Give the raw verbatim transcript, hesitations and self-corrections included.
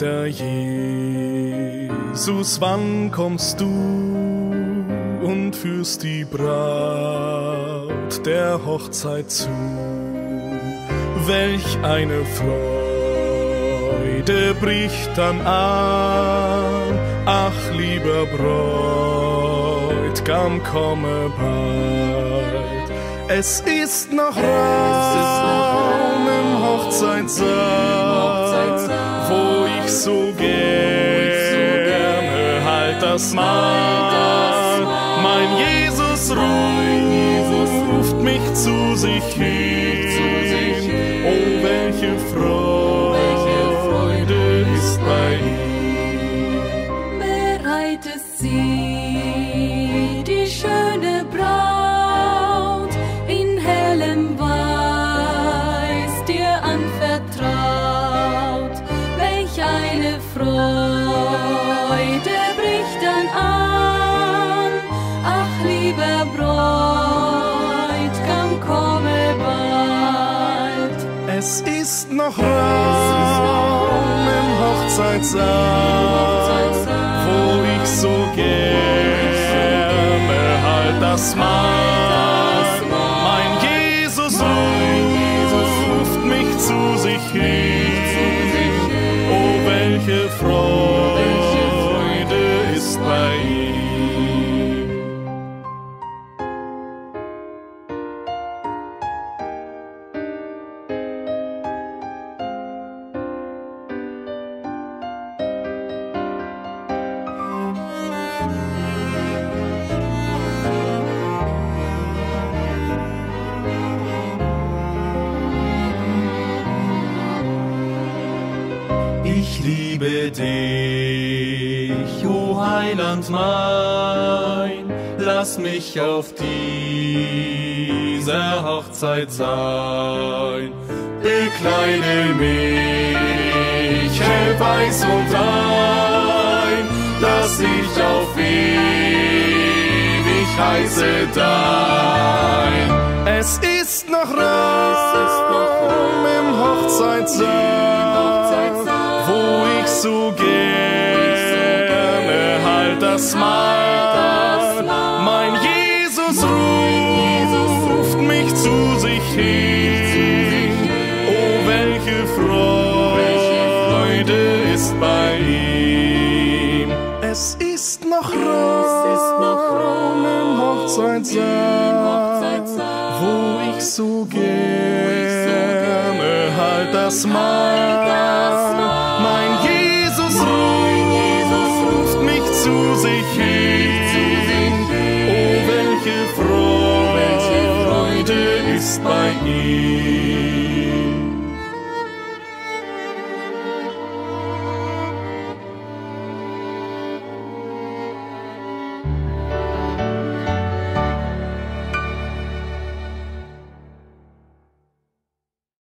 Guter Jesus, wann kommst du und führst die Braut der Hochzeit zu? Welch eine Freude bricht dann an, ach lieber Bräutigam, komme bald. Es ist noch Raum im Hochzeitssaal, wo ich so gerne halt das Mahl. Mein Jesus ruft mich zu sich hin. Oh, welche Freude ist bei ihm. Bereitet sie die schöne Braut in hellem Weiß dir anvertraut. Welch eine Freude bricht dann an, ach lieber Bräutigam, komme bald. Es ist noch Raum im Hochzeitssaal, wo ich so gerne halt das Mahl. Mein Jesus ruft mich zu sich hin. Oh, welche Freude ist bei ihm. Ich liebe dich, o Heiland mein, lass mich auf dieser Hochzeit sein. Bekleide mich, hell, weiß und rein, dass ich auf ewig heiße dein. Es ist noch Raum im Hochzeitssaal, wo ich so gerne halt das Mahl. Mein Jesus ruft mich zu sich hin. Oh, welche Freude ist bei ihm. Es ist noch Raum im Hochzeitssaal, wo ich so gerne halt das Mahl. Mein Jesus ruft mich zu sich hin. Oh, welche Freude ist bei ihm.